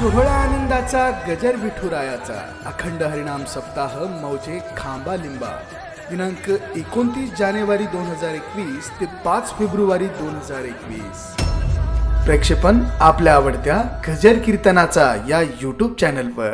सोहळा आनंदाचा गजर विठुरायाचा अखंड हरिनाम सप्ताह मौजे खांबा लिंबा दिनांक 29 जानेवारी 2021 ते 5 फेब्रुवारी 2021. प्रेक्षेपण आपल्या आवडत्या गजर कीर्तनाचा या यूट्यूब चॅनलवर.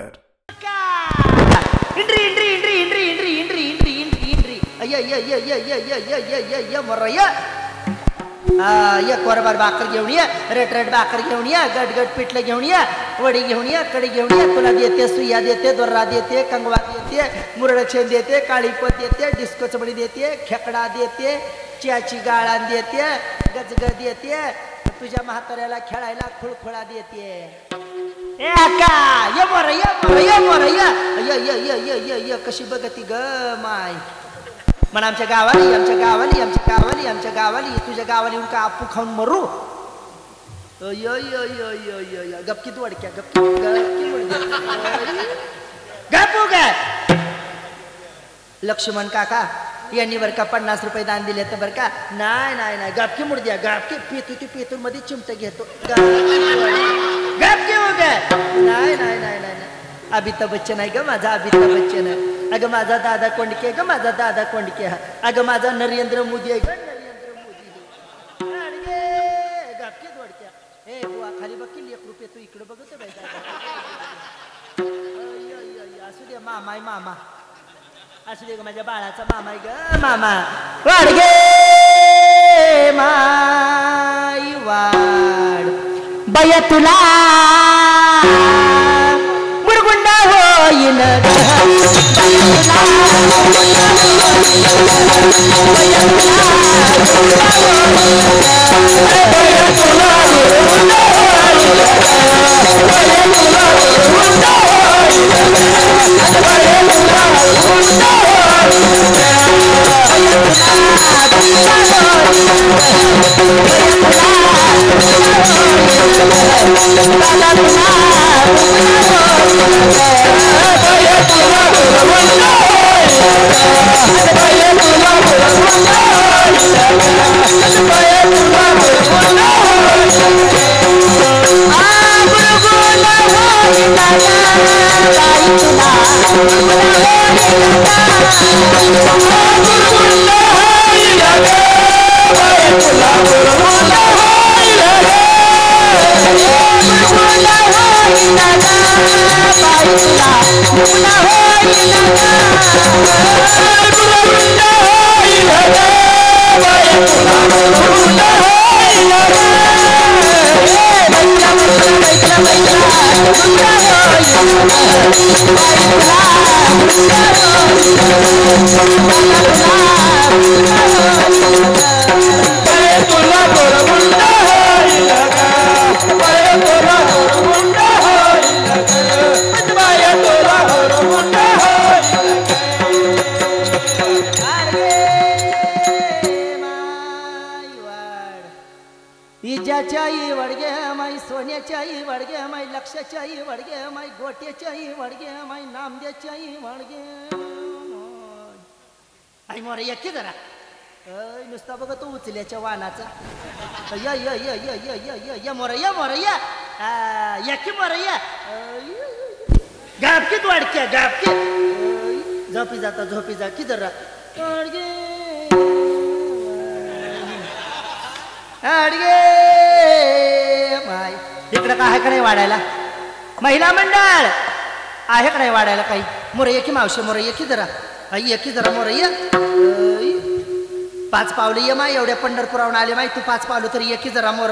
एक वरभर भाकर घेऊन ये, रट भाकर घेऊन ये, गट पिठलं घेऊन ये, वडी घेऊन ये, कडी घेऊन ये. तुला देते, सुया देते, दोर्रा देते, कंगवा देते, मुरडक्षण देते, काळीपत देते, डिस्को चमडी देते, खेकडा देते, चियाची गाळण देते, गजग देते, तुझ्या म्हाताऱ्याला खेळायला खुळखुळा देते. ए अक्का ये मोर ये मोर ये मोर ये कशी बघती ग माय. पण आमच्या गावाली आमच्या गावाली आमच्या गावाली आमच्या गावाली तुझ्या गावाली येऊन का आपू खाऊन मरू. गपकी तू अडक्या गपू काय. लक्ष्मण काका यांनी बर का 50 रुपये दान दिले तर बर का. नाही नाही नाही गपकी मुड द्या. गपकी पेतून मध्ये चिमट घेतो. गपकी हो काय. नाही नाही नाही नाही अमिताभ बच्चन आहे ग माझा. अमिताभ बच्चन आहे. अगं माझा दादा कोंडके ग माझा दादा कोंडके. अगं माझा नरेंद्र मोदी आहे ग नरेंद्र मोदी. गपकी दोडक्या. ए बुवा खाली बघ की 1 रुपये तू इकडे बघतो बाई. असू दे मामा आहे मामा. असू दे ग माझ्या बाळाचा मामा आहे ग मामा. वाडगे माई वाड बय तुला मुरगुंडा होईन इजाच्याही वडगे माई, सोन्याच्याही वडगे माई, लक्षाच्याही वडगे माई, गोट्याच्याही वडगे माई, नामद्याच्याही वडगे. आई मोर की जरा नुसता बघ तो उचल्याच्या वाहनाचा. य य य य य य य मोर या मोर या की मोर या. गापकीत वाडक्या गापकी. झोपी जाता झोपी जा की जरा. अडगे माय इकडं काय आहे का नाही वाढायला. महिला मंडळ आहे का नाही वाढायला काही. मोरయ్య की मावशी मोरయ్య की जरा. आई की जरा मोरయ్య. 5 पावलं ये माय. एवढ्या पंढरपुरावरून आले माय. तू 5 पावलं तरी ये की जरा मोर.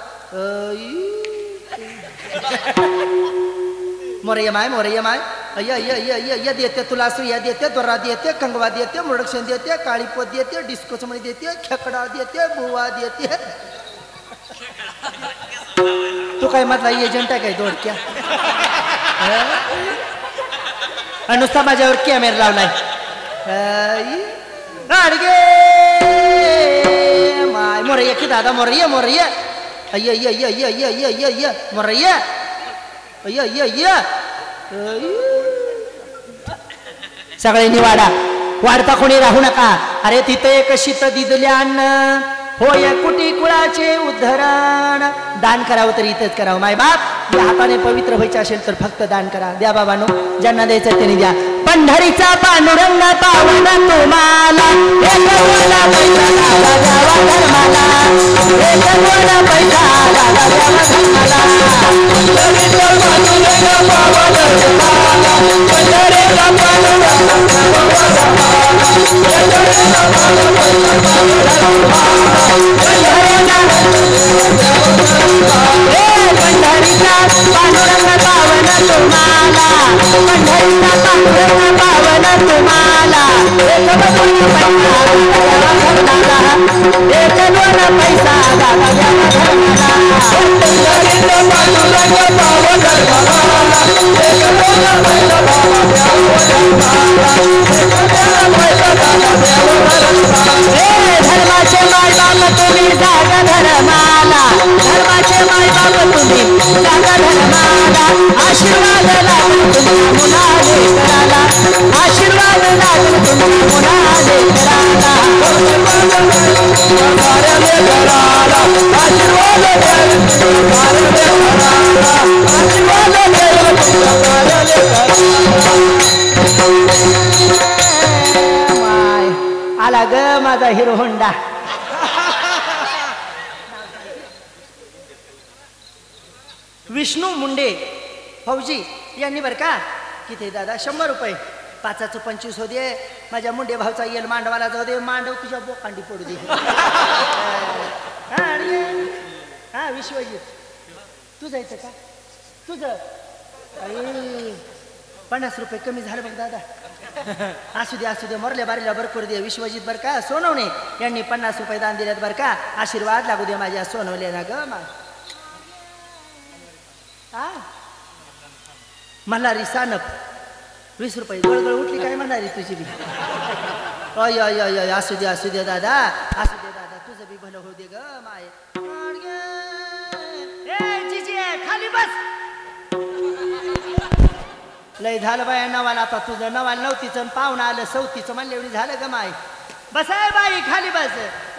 मोरయ్య माय मोरయ్య माय. अय्य देते तुला सुया देते, दोरा देते, कंगवा देते, मुरडक्षण देते, काळीपोत देते, डिस्को चमडी देते, खेकडा देते, बुवा देते. तू काय मधला एजंट आहे काय दोडक्या. नुसता माझ्यावर कॅमेरा लावलाय. अडगे माय मोरయ్య की दादा मोरయ్య मोरయ్య. अय्य मोरయ్య. अय्य सगळ्यांनी वाढा. वाढता कोणी राहू नका. अरे तिथे एक शीत दिदल्यान होय कुटी कुळाचे उद्धरण. दान करावं तर इथंच करावं. माय बाप या हाताने पवित्र व्हायचे असेल तर फक्त दान करा. द्या बाबांनो, ज्यांना द्यायचं त्यांनी द्या. पंढरीचा पांडुरंग पावन तुम्हाला, एक गोळा पैसा दादा द्यावा धर्माला, एक गोळा पैसा दादा द्यावा धर्माला. पंढरीचा पांडुरंग पावन तुम्हाला, पंढरीचा पांडुरंग पंढरीचा पांडुरंग पावन तुम्हाला, पंढरीचा पांडुरंग पावन तुम्हाला. एक दोन पैसा दादा द्यावा धर्माला, पंढरीचा पांडुरंग पावन तुम्हाला, एक दोन पैसा दादा द्यावा धर्माला, धर्माचे माय बाप तुम्ही जागा धर्माला, धर्माचे माय बाप तुम्ही जागा धर्माला. आशीर्वाद लागून तुमच्या मुलाले कराला, आशीर्वाद लागून तुमच्या मुलाले कराला, आशीर्वाद आला ग माझा हिरो होंडा. विष्णू मुंडे फौजी यांनी बरं का किती दादा 100 रुपये. 5चं 25 हो दे. माझ्या मुंडे भाऊचा येल मांडवाला जाऊ दे. मांडव तुझ्या बोकांडी पडू दे. हा विश्वजित तू जायचं का? तुझं 50 रुपये कमी झालं बघ दादा. असू दे मरल्या बारीला बर करू दे. विश्वजित बर का सोनवणे यांनी 50 रुपये दान दिलेत बर का. आशीर्वाद लागू दे माझ्या सोनवलेला ग. मल्हारी सानप 20 रुपये. गळगळ उठली काय म्हणारी तुझी बी. अय अय अय असू दे दादा, असू दे दादा, तुझं बी भलं होऊ दे ग माय. जीजी खाली बस. लय झालं बाय नवाल. आता तुझं नवाल 9तीचं पाहुणं आलं 34चं म्हणले एवढी झालं ग माय. बस आहे बाई खाली बस.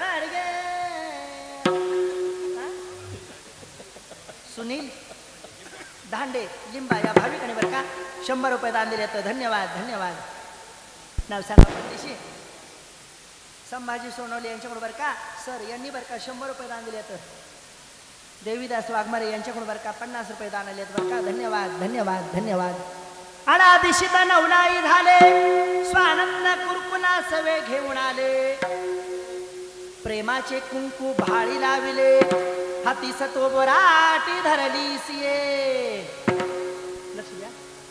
सुनील धांडे लिंबा या भाविकाने बरं का 100 रुपये दान दिले. तर धन्यवाद. नाव सांगा पंडितशी. संभाजी सोनवले यांच्याकडून बरं का सर यांनी बरं का 100 रुपये दान दिले. तर देवीदास वाघमारे यांच्याकडून बरं का 50 रुपये दान आले बरं का. धन्यवाद. अनादिशित नवलाई झाले स्वानंद कुरकुला सवे घेऊन आले. प्रेमाचे कुंकू भाळी लाविले हाती सतोबराटी धरली सिये. लक्ष द्या.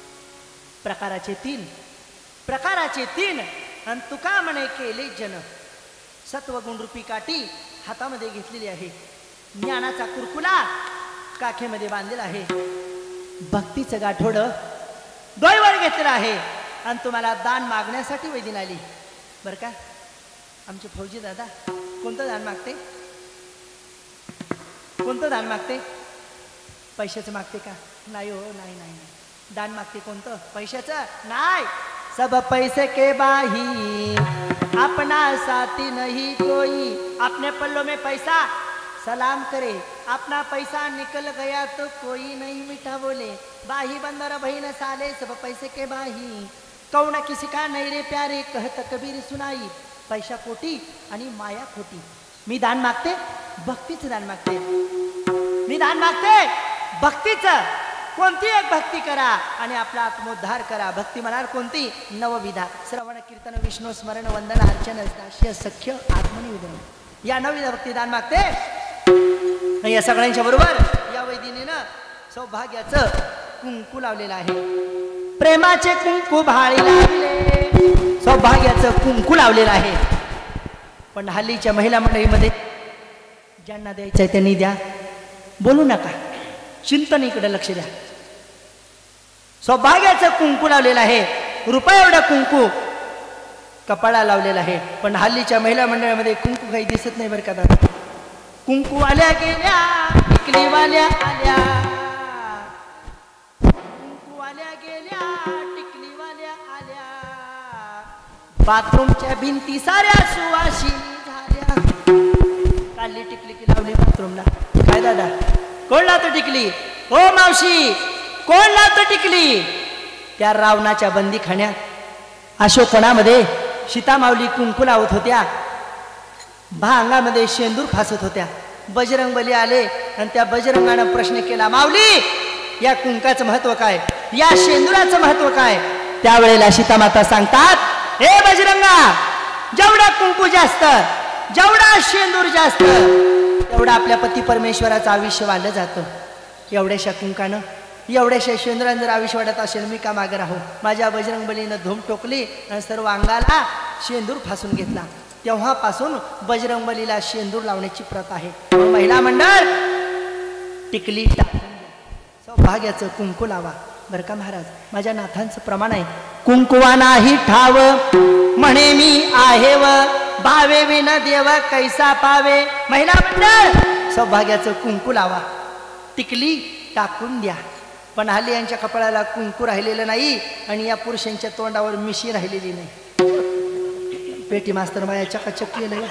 प्रकाराचे तीन आणि तुका म्हणे केले जन. सत्वगुण रूपी काठी हातामध्ये घेतलेली आहे. ज्ञानाचा कुरकुला काखेमध्ये बांधलेला आहे. भक्तीचं गाठोड डोईवर घेतलेलं आहे. आणि तुम्हाला दान मागण्यासाठी वैदिन आली बरं का. आमचे फौजी दादा कोणतं दान मागते? पैशाचं मागते का? नाही हो, नाही. दान मागते कोणतं? पैशाचं नाही. सब पैसे के बाही अपना साथी नहीं कोई. अपने पल्लों में पैसा सलाम करे. अपना पैसा निकल गया तो कोई नहीं मीठा बोले. बाही बंदर बहीन साले सब पैसे के बाही. कौन किसी का नहीं रे प्यारे कहत कबीर सुनाई. पैसा कोटी आणि माया खोटी. मी दान मागते भक्तीचं दान मागते. भक्तीचं. कोणती एक भक्ती करा आणि आपला आत्मोद्धार करा. भक्ती म्हणाल कोणती? नवविधा. श्रवण कीर्तन विष्णू स्मरण वंदन अर्चन दास्य सख्य आत्मनिवेदन. या नवविधा भक्ती दान मागते. या सगळ्यांच्या बरोबर या वैदिनीनं सौभाग्याचं कुंकू लावलेलं आहे. प्रेमाचे कुंकू भाळी लावले. सौभाग्याचं कुंकू लावलेलं आहे. पण हल्लीच्या महिला मंडळीमध्ये ज्यांना द्यायचंय त्यांनी द्या. बोलू नका. चिंतन इकडे लक्ष द्या. सौभाग्याचं कुंकू लावलेलं आहे. रुपये एवढं कुंकू कपाळा लावलेला आहे. पण हल्लीच्या महिला मंडळामध्ये कुंकू काही दिसत नाही बरं का दादा. कुंकूवाल्या गेल्या टिकलीवाल्या आल्या. कुंकूवाल्या गेल्या टिकलीवाल्या आल्या. बाथरूमच्या भिंती साऱ्या सुवासिनी झाल्या. काढली टिकली की लावली बाथरूमला. काय दादा कोण लावतो टिकली? हो मावशी कोण लावतो टिकली? त्या रावणाच्या बंदीखान्यात अशोकवनामध्ये सीतामाऊली कुंकू लावत होत्या, भांगामध्ये शेंदूर फासत होत्या. बजरंगबली आले आणि त्या बजरंगानं प्रश्न केला, माऊली या कुंकाचं महत्व काय, या शेंदुराचं महत्व काय? त्यावेळेला सीतामाता सांगतात, हे बजरंगा, जेवढा कुंकू जास्त, जेवढा शेंदूर जास्त, तेवढा आपल्या पती परमेश्वराचं आयुष्य वाढलं जातं. एवढ्याशा कुंकानं, एवढ्याशा शेंदुरानं जर आयुष्य वाढत असेल मी का मागे राहू? माझ्या बजरंगबलीनं धूम टोकली आणि सर्व अंगाला शेंदूर फासून घेतला. तेव्हापासून बजरंगबलीला शेंदूर लावण्याची प्रथा आहे. महिला मंडळ टिकली टाकून द्या, सौभाग्याचं कुंकू लावा. बरं का महाराज, माझ्या नाथांचं प्रमाण आहे, कुंकुवा नाही ठाव म्हणे मी आहे व, भावे विन देव कैसा पावे. महिला मंडळ सौभाग्याचं कुंकू लावा, टिकली टाकून द्या. पण हल्ली यांच्या कपाळाला कुंकू राहिलेलं नाही आणि या पुरुषांच्या तोंडावर मिशी राहिलेली नाही. पेटी मास्तर माया चकाचक केलं.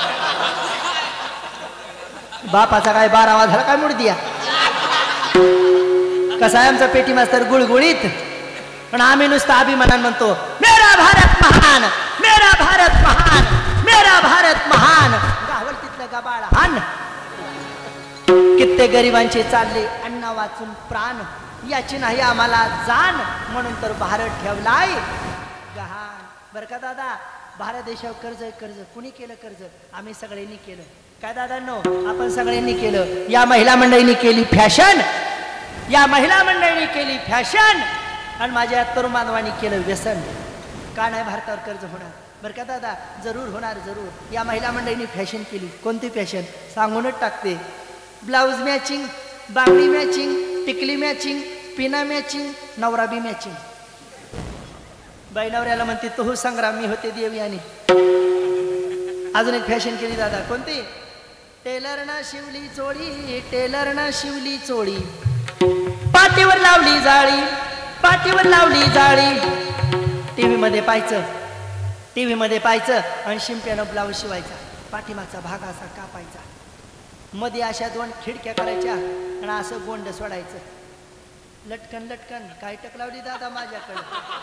बापाचा काय 12वा झाला काय मूड दिया. कसा आहे आमचा पेटी मास्तर गुळगुळीत, पण आम्ही नुसतं अभिमानान म्हणतो, मेरा भारत महान, मेरा भारत महान, मेरा भारत महान. गावल तिथलं गबाळ हान. कित्येक गरिबांचे चालले अन्न वाचून प्राण, याची नाही आम्हाला जाण, म्हणून तर भारत ठेवलाय गहाण. बरं का दादा, भारत देशावर कर्ज कुणी केलं कर्ज? आम्ही सगळ्यांनी केलं. काय दादांनो, आपण सगळ्यांनी केलं. या महिला मंडळींनी केली फॅशन, या महिला मंडळींनी केली फॅशन, आणि माझ्या तरुण बांधवांनी केलं व्यसन. का नाही भारतावर कर्ज होणार? बरं का दादा, जरूर होणार, जरूर. या महिला मंडळींनी फॅशन केली. कोणती फॅशन सांगूनच टाकते. ब्लाऊज मॅचिंग, बांगडी मॅचिंग, टिकली मॅचिंग, पिना मॅचिंग, नवरा बी मॅचिंग. बाई नवऱ्याला म्हणते तू संग्राम, मी होते देवयानी. अजून एक फॅशन केली दादा. कोणती? टेलरना शिवली चोळी, टेलरना शिवली चोळी, पाठीवर लावली जाळी, पाठीवर लावली जाळी. टीव्ही मध्ये पाहायचं, टीव्ही मध्ये पाहायचं आणि शिंप्यानं ब्लाऊज शिवायचा, पाठीमागचा भाग असा कापायचा, मध्ये अशा 2 खिडक्या करायच्या आणि असं गोंड सोडायचं. लटकन लटकन काय टक लावली दादा माझ्याकडे.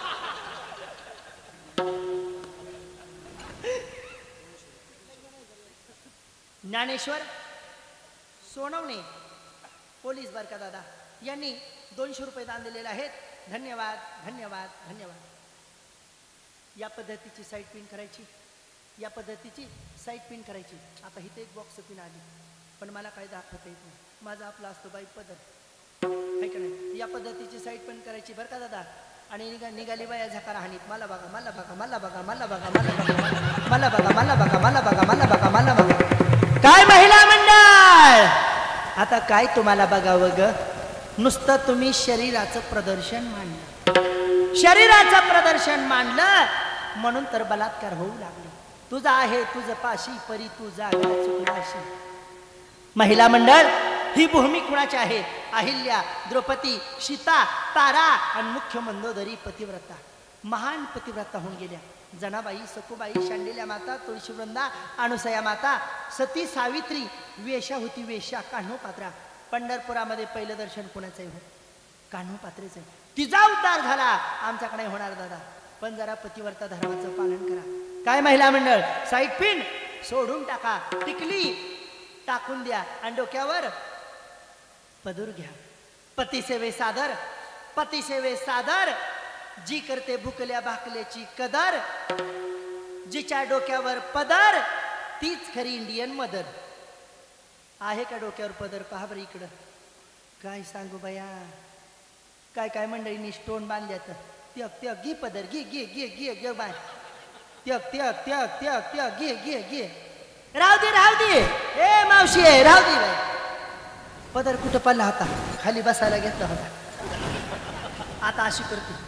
ज्ञानेश्वर सोनवणे पोलीस बर का दादा, यांनी 200 रुपये दान दिलेले आहेत. धन्यवाद धन्यवाद धन्यवाद. या पद्धतीची साईट पिन करायची, या पद्धतीची साईट पिन करायची. आता इथे एक बॉक्स पिन आली, पण मला काय दाखवता येत नाही. माझा आपला असतो बाई पदर, आहे का नाही? या पद्धतीची साईट पिन करायची बरं का दादा. आणि निघाली बाया झकार हानीत, मला बघा, मला बघा, मला बघा, मला बघा, मला बघा, मला बघा, मला बघा, मला बघा, मला बघा, मला बघा. काय महिला मंडळ, आता काय तुम्हाला बघावं ग? नुसतं तुम्ही शरीराचं प्रदर्शन मांडलं, शरीराचं प्रदर्शन मांडलं म्हणून तर बलात्कार होऊ लागले. तुझा आहे तुझं पाशी, परी तुझा चुकलाशी. महिला मंडळ ही भूमी कुणाची आहे? अहिल्या, द्रौपदी, सीता, तारा आणि मुख्य मंदोदरी पतिव्रता, महान पतिव्रता होऊन गेल्या. जनाबाई, सखुबाई, शांडिल्या माता, तुळशीवृंदा, अनुसया माता, सती सावित्री, वेशा होती वेशा, कान्होपात्रा. पंढरपुरामध्ये पहिलं दर्शन कुणाचं आहे? कान्होपात्रेचं आहे. तिचा उद्धार झाला, आमच्याकडे होणार दादा. पण जरा पतिव्रता धर्माचं पालन करा. काय महिला मंडळ, साईट पिन सोडून टाका, टिकली टाकून द्या आणि डोक्यावर पदूर घ्या. पतिसेवे सादर, पतिसेवे सादर, जी करते भुकल्या भाकल्याची कदर, जिच्या डोक्यावर पदर तीच खरी इंडियन मदर. आहे का डोक्यावर पदर? पहा बरं इकडं. काय सांगू बया, काय काय मंडळींनी स्टोन बांधल्यात. त्यक त्यक घे पदर, घे घे घे घे घे बाय, त्यक त्यक त्यक त्यक त्यक घे घे घे. राहू दे राहू दे, ए मावशी आहे, राहू दे बाय. पदर कुठं पडला होता? खाली बसायला घेतला होता. आता अशी करते.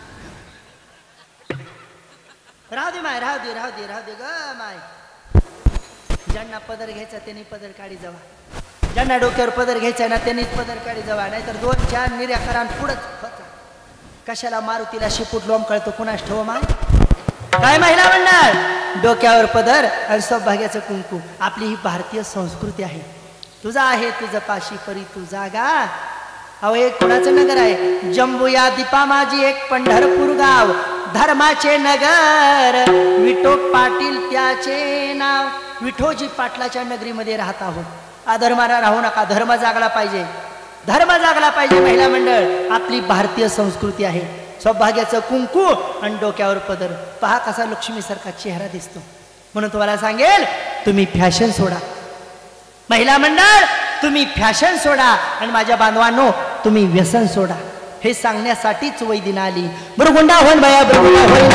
राहू दे माय, राहू दे राहू दे राहू दे ग माय. ज्यांना पदर घ्यायचा त्यांनी पदर काढी जावा, ज्यांना डोक्यावर पदर घ्यायचा ना त्यांनीच पदर काढी जावा, नाहीतर 2-4 निर्या करा पुढंच होता. कशाला मारुतीला शिपूट लोंब कळतो कुणास ठेव माय. काय महिला मंडळ, डोक्यावर पदर आणि सौभाग्याचं कुंकू. आपली ही भारतीय संस्कृती आहे. तुझा आहे तुझं पाशी परी तू जागा. अहो हे कोणाचं नगर आहे? जंबूया दीपा माझी एक पंढरपूर गाव, धर्माचे नगर, विठो पाटील त्याचे नाव. विठोजी पाटलाच्या नगरीमध्ये राहत आहोत. अधर्माला राहू नका, धर्म जागला पाहिजे, धर्म जागला पाहिजे. महिला मंडळ आपली भारतीय संस्कृती आहे. सौभाग्याचं कुंकू आणि डोक्यावर पदर. पहा कसा लक्ष्मीसारखा चेहरा दिसतो. म्हणून तुम्हाला सांगेल, तुम्ही फॅशन सोडा. महिला मंडळ तुम्ही फॅशन सोडा आणि माझ्या बांधवांनो तुम्ही व्यसन सोडा. हे सांगण्यासाठीच वैदिना आली. बुरगुंडा होईल बाया, बुरगुंडा होईल,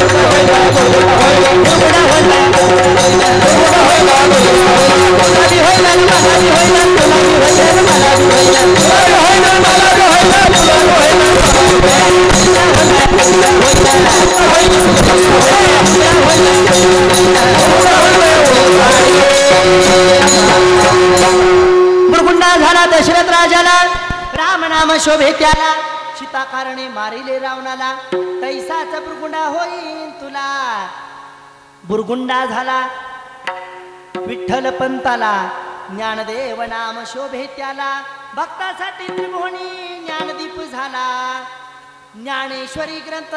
बुरगुंडा झाला दशरथ राजाला, राम नाम शोभे त्याला, सीता कारणे मारिले रावणाला, तैसाचा बुरगुंडा होईन तुला. बुरगुंडा झाला विठ्ठल पंताला, ज्ञानदेव नाम शोभे त्याला, भक्तासाठी त्रिभुवनी ज्ञानदीप झाला. ज्ञानेश्वरी ग्रंथ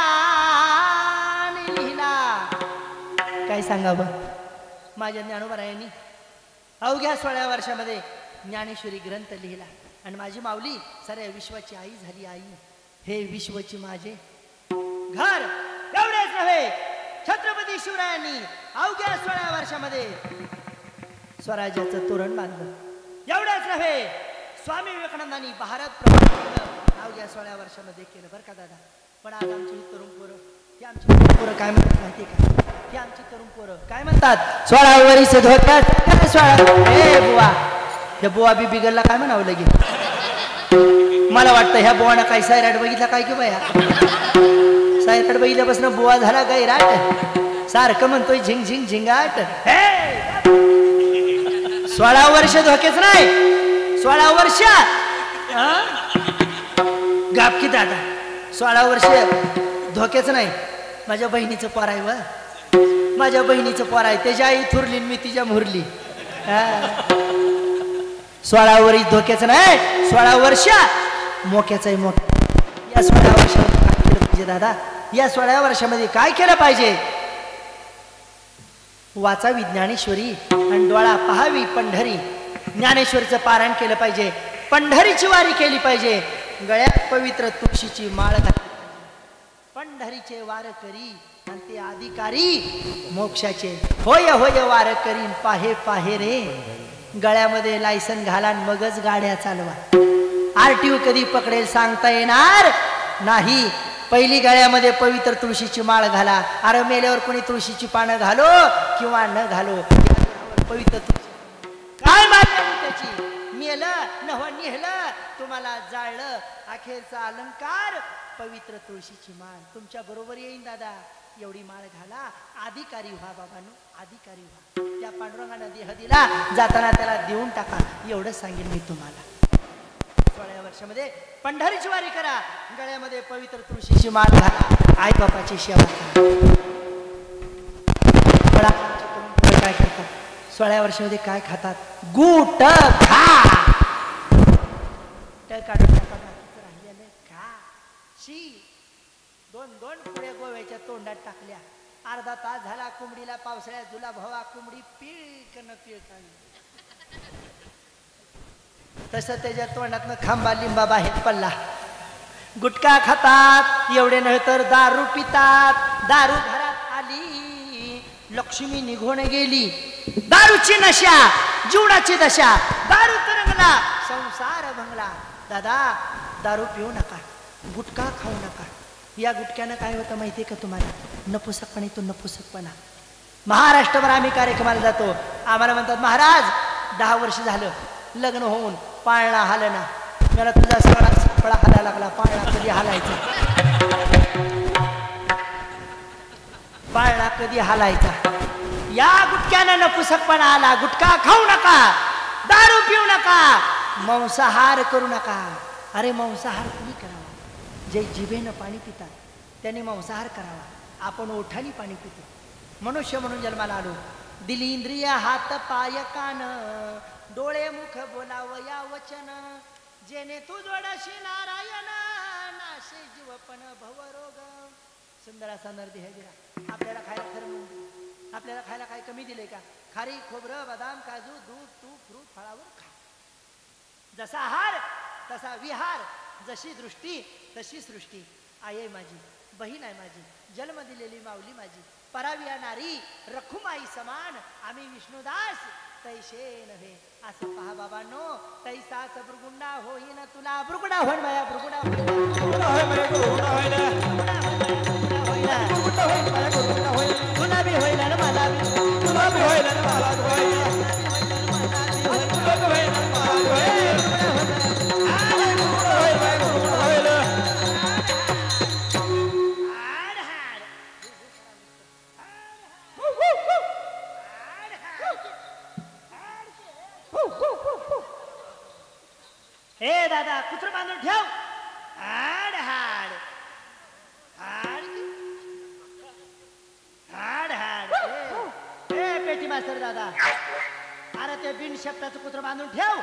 तयाने लिहिला. काय सांगावं माझ्या ज्ञानोबरायांनी अवघ्या 16 वर्षामध्ये ज्ञानेश्वरी ग्रंथ लिहिला. आणि माझी माऊली साऱ्या विश्वाची आई झाली. आई हे विश्वची माझे घर. एवढेच नव्हे, छत्रपती शिवरायांनी अवघ्या 16 वर्षामध्ये स्वराज्याचं तोरण बांधलं. एवढेच नव्हे, स्वामी विवेकानंदांनी भारत प्रवास केलं. अवघ्या 16 वर्षामध्ये केलं बरं का दादा. पण आज आमची ही तरुण पोरं, ही आमची तरुण पोरं काय म्हणतात माहिती का? ही आमची तरुण पोरं काय म्हणतात? 16 वर्ष धोतात 16. हे बुवा, त्या बुवा बी बिगडला काय म्हणावं लगेच. मला वाटतं ह्या बुवानं काय सायराट बघितला काय की बाया? सायराट बघितल्यापासून बुवा झाला गायराट. सारखं म्हणतोय झिंग झिंग झिंगाट. 16 वर्ष धोकेच नाही. 16 वर्ष गाप की दादा. 16 वर्ष धोकेच नाही. माझ्या बहिणीचं पोर आहे व, माझ्या बहिणीचं पोर आहे. त्याच्या आई थुरली मी तिच्या मुरली. 16 वर्ष धोक्याचं नाही, 16 वर्ष मोक्याचं आहे. मोक्या या 16 वर्षामध्ये काय केलं पाहिजे दादा? या 16 वर्षामध्ये काय केलं पाहिजे? वाचावी ज्ञानेश्वरी आणि डोळा पहावी पंढरी. ज्ञानेश्वरीचं पारायण केलं पाहिजे, पंढरीची वारी केली पाहिजे, गळ्यात पवित्र तुळशीची माळ घातली पाहिजे. पंढरीचे वार करी आणि ते अधिकारी मोक्षाचे. होय होय वार करीन पाहे पाहे रे. गळ्यामध्ये लायसन घाला मगच गाड्या चालवा. आरटीओ कधी पकडेल सांगता येणार नाही. पहिली गळ्यामध्ये पवित्र तुळशीची माळ घाला. अरे मेल्यावर कोणी तुळशीची पानं घालो किंवा न घालो, पवित्र तुळशी काय मागणी त्याची? मेलं नव नेहलं तुम्हाला जाळलं. अखेरचा अलंकार पवित्र तुळशीची माळ तुमच्या बरोबर येईन दादा. एवढी माळ घाला, अधिकारी व्हा बाबांनो, अधिकारी व्हा. त्या पांडुरंगानं देह दिला, जाताना त्याला देऊन टाका. एवढंच सांगेन मी तुम्हाला. 16 वर्षामध्ये पंढरीची वारी करा, गळ्यामध्ये पवित्र तुळशीची माळ घाला, आई बापाची सेवा करा. काय करतात 16 वर्षामध्ये? काय खातात? गुट खा. काढून राहिलेलं खा. शी 2 पुढे गोव्याच्या तोंडात टाकल्या. अर्धा तास झाला कोंबडीला पावसाळ्यात जुलाब हवा. कोंबडी पिळक न पिळकावी. तसं त्याच्या तोंडातनं खांबा लिंबा बाहेर पडला. गुटखा खातात, एवढे नव्हे तर दारू पितात. दारू घरात आली, लक्ष्मी निघून गेली. दारूची नशा, जीवनाची दशा. दारू तरंगला, संसार भंगला. दादा दारू पिऊ नका, गुटखा खाऊ नका. या गुटख्यानं काय होतं माहिती आहे का तुम्हाला? नपुसकपणा येतो, नपुसकपणा. महाराष्ट्रभर आम्ही कार्यक्रमाला जातो. आम्हाला म्हणतात महाराज 10 वर्ष झालं लग्न होऊन पाळणा हालना. मला तुझा सळा हालायला लागला. पाळणा कधी हालायचा? पाळणा कधी हालायचा? या गुटख्यानं नपुसकपणा आला. गुटखा खाऊ नका, दारू पिऊ नका, मांसाहार करू नका. अरे मांसाहार कुणी करावा? जे जिभेनं पाणी पितात त्यांनी मांसाहार करावा. आपण ओठानी पाणी पितो. मनुष्य म्हणून जन्माला आलो. दिली इंद्रिय हात पाय कान, डोळे मुख बोलावं या वचन, जेणे तू जोडशी नारायण, नाशे जीवपण भवरोग. सुंदर असा नरदेह दिला. आपल्याला खायला खरं म्हणून आपल्याला खायला काय कमी दिले का? खारी खोबरं बदाम काजू दूध तूप फ्रूट फळावर खा. जसा आहार तसा विहार, जशी दृष्टी तशी सृष्टी. आई आहे माझी, बहीण आहे माझी, जन्म दिलेली माऊली माझी, पराविया नारी रखुमाई समान, आम्ही विष्णुदास तैशे नव्हे. असं पहा बाबांनो, तैसाच भृगुंडा होईन तुला. भृगुंडा होईन बाया, भृगुंडा तुला बी होईल ना मला बी, तुला बी होईल ना मला हे दादा कुत्र बांधून ठेव. हाड हाड हाड हाड हाड. हे पेटी मास्तर दादा, अरे ते बिन शब्दाचं कुत्र बांधून ठेव.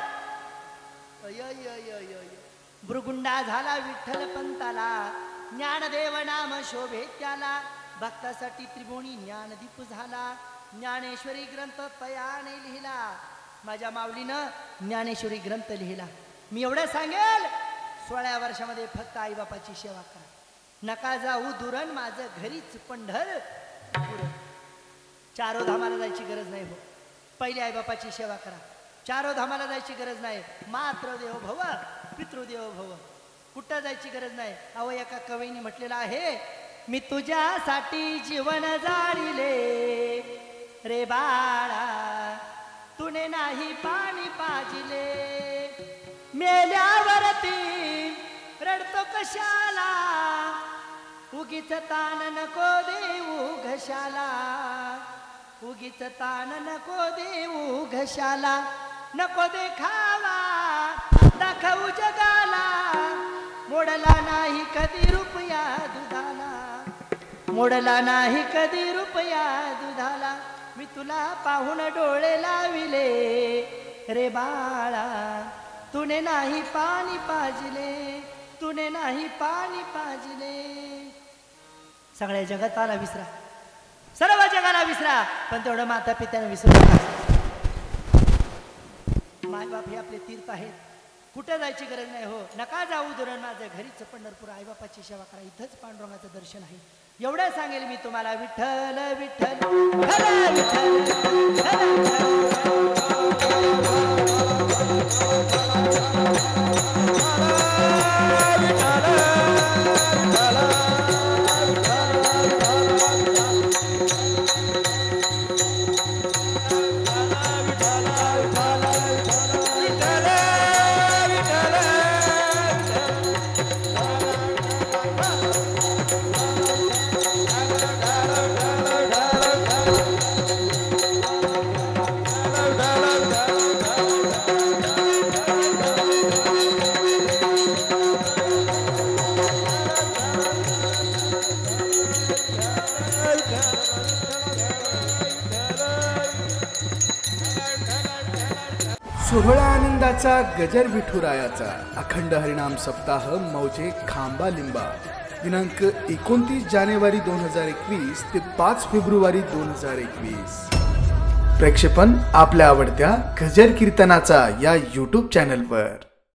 भृगुंडा झाला विठ्ठल पंताला, ज्ञानदेव नाम शोभे त्याला. भक्तासाठी त्रिभुवनी ज्ञानदीप झाला, ज्ञानेश्वरी ग्रंथ तयाने लिहिला. माझ्या माऊलीनं ज्ञानेश्वरी ग्रंथ लिहिला. मी एवढं सांगेल, 16 वर्षामध्ये फक्त आईबापाची सेवा करा. नका जाऊ दुरण माझं घरीच पंढर. चारो धामाला जायची गरज नाही हो, पहिले आईबापाची सेवा करा. चारो धामाला जायची गरज नाही. मातृदेवो भव पितृदेवो भव, कुठं जायची गरज नाही. अहो एका कवीने म्हटलेलं आहे, मी तुझ्यासाठी जीवन जाळिले रे बाळा, तुने नाही पाणी पाजिले. मेल्यावरती रडतो कशाला, उगीच ताण नको देऊ घशाला. उगीच ताण नको देऊ घशाला. नको देखावा दाखवू जगाला, मोडला नाही कधी रुपया दुधाला. मोडला नाही कधी रुपया दुधाला. मी तुला पाहून डोळे लाविले रे बाळा, तुने नाही पाणी पाजिले, तुने नाही पाणी पाजिले. सगळ्या जगताला विसरा, सर्व जगाला विसरा, पण तेवढं माता पित्यानं विसरू नका. मायबाप हे आपले तीर्थ आहेत, कुठे जायची गरज नाही हो. नका जाऊ दुरण माझं घरीच पंढरपूर. आईबापाची सेवा करा, इथंच पांडुरंगाचं दर्शन आहे. एवढं सांगेल मी तुम्हाला. विठ्ठल विठ्ठल सोहळा आनंदाचा गजर विठुरायाचा अखंड हरिनाम सप्ताह मौजे खांबा लिंबा. दिनांक 29 जानेवारी 2021 ते 5 फेब्रुवारी 2021. प्रक्षेपण आपल्या आवडत्या गजर कीर्तनाचा या YouTube चॅनलवर.